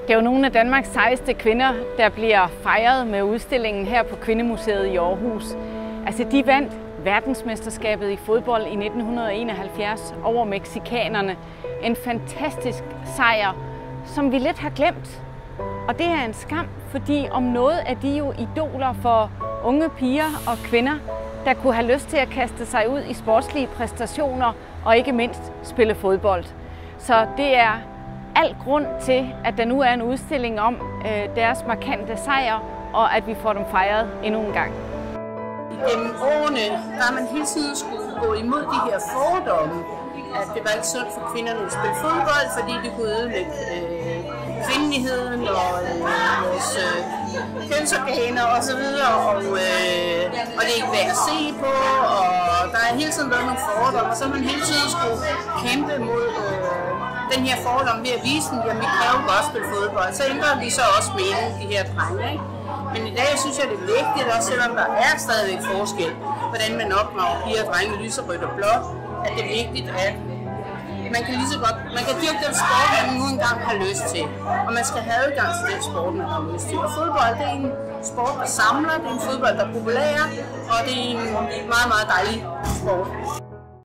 Det er jo nogle af Danmarks sejeste kvinder, der bliver fejret med udstillingen her på Kvindemuseet i Aarhus. Altså, de vandt verdensmesterskabet i fodbold i 1971 over mexikanerne. En fantastisk sejr, som vi lidt har glemt. Og det er en skam, fordi om noget er de jo idoler for unge piger og kvinder, der kunne have lyst til at kaste sig ud i sportslige præstationer og ikke mindst spille fodbold. Så det er al grund til, at der nu er en udstilling om deres markante sejr, og at vi får dem fejret endnu en gang. Gennem årene har man hele tiden skulle gå imod de her fordomme, at det var ikke sundt for kvinderne at spille fodbold, fordi det kunne ødelægge kvindeligheden og vores kønsorganer osv. Og det er ikke værd at se på, og der er hele tiden været nogle fordomme, og så man hele tiden skulle kæmpe mod den her fordom ved at vise dem, at vi kan jo godt spille fodbold. Så ændrer vi så også mening, de her drenge, ikke? Men i dag synes jeg, det er vigtigt, også selvom der er stadigvæk forskel, hvordan man opdrager piger og drenge lyserødt og blåt, at det er vigtigt, at man kan dyrke den sport, man nu engang har lyst til. Og man skal have adgang til den sport, man har lyst til. Og fodbold, det er en sport, der samler, det er en fodbold, der er populær, og det er en meget, meget dejlig sport.